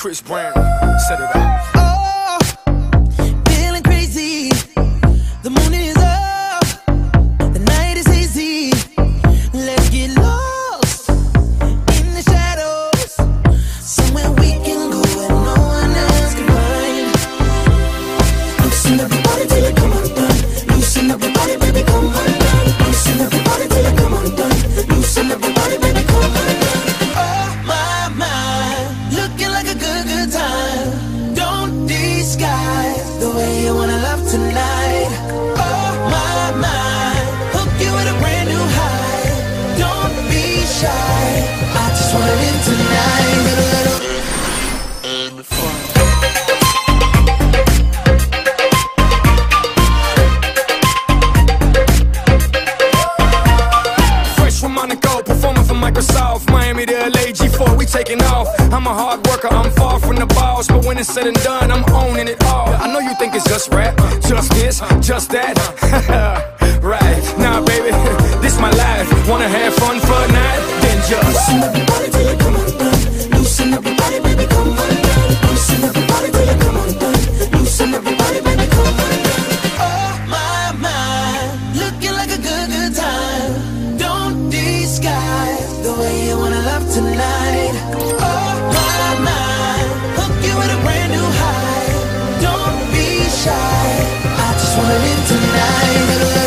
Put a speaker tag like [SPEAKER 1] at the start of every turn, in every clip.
[SPEAKER 1] Chris Brown, set it up.
[SPEAKER 2] Oh, feeling crazy. The moon is up, the night is easy. Let's get lost in the shadows, somewhere we can go and no one else can find. Loosen up your body till it come undone. Loosen up your body, baby, come undone. Loosen up your body till it come undone. Loosen up your body, baby, come undone. Oh my, looking like a good time. Don't disguise the way you wanna love tonight. Oh my, hook you with a brand new high. Don't be shy, I just wanna live tonight.
[SPEAKER 1] Fresh from Monaco, performing for Microsoft, Miami to LA, G4, we taking off. I'm a hard worker, I'm far from the boss, but when it's said and done, I'm owning it all. I know you think it's just rap, just this, just that. Right, nah baby, this my life. Wanna have fun for a night? Then just
[SPEAKER 2] loosen up your body till it come undone. Loosen up your body, baby, come undone. Loosen up your body till it come undone. Loosen up your body, baby, come undone. Oh my, looking like a good time. Don't disguise the way you wanna love tonight. Oh my, hook you with a brand new high. Don't be shy, I just wanna live tonight.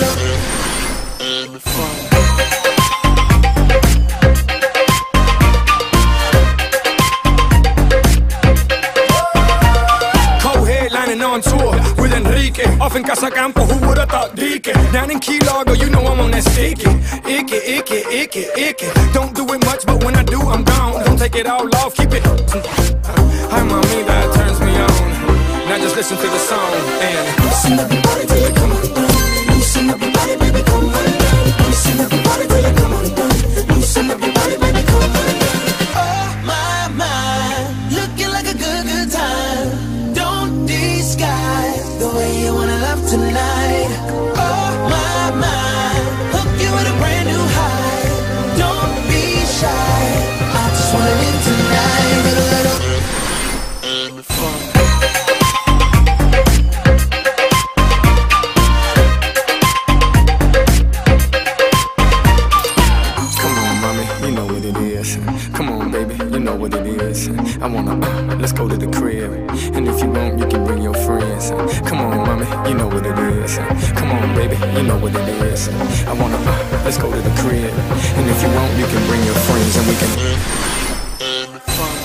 [SPEAKER 1] Co-headlining on tour with Enrique, off in Casacampo, who would've thought Dike? Down in Key Largo, you know I'm on that sticky. Icky. Don't do it much, but when I do, I'm gone. Don't take it all off, keep it. Hi, mommy, that turns me on. Now just listen to the song and
[SPEAKER 2] loosen up your body till it come undone. Loosen up your body, baby, come undone. Loosen up your body till it come undone. Loosen up your body, baby, come undone. Oh my, looking like a good time. Don't disguise the way you wanna love tonight. Oh my, hook you with a brand new high. Don't be shy, I just wanna live tonight.
[SPEAKER 1] Come on, baby, you know what it is. I wanna, let's go to the crib. And if you want, you can bring your friends. Come on, mommy, you know what it is. Come on, baby, you know what it is. I wanna, let's go to the crib. And if you want, you can bring your friends and we can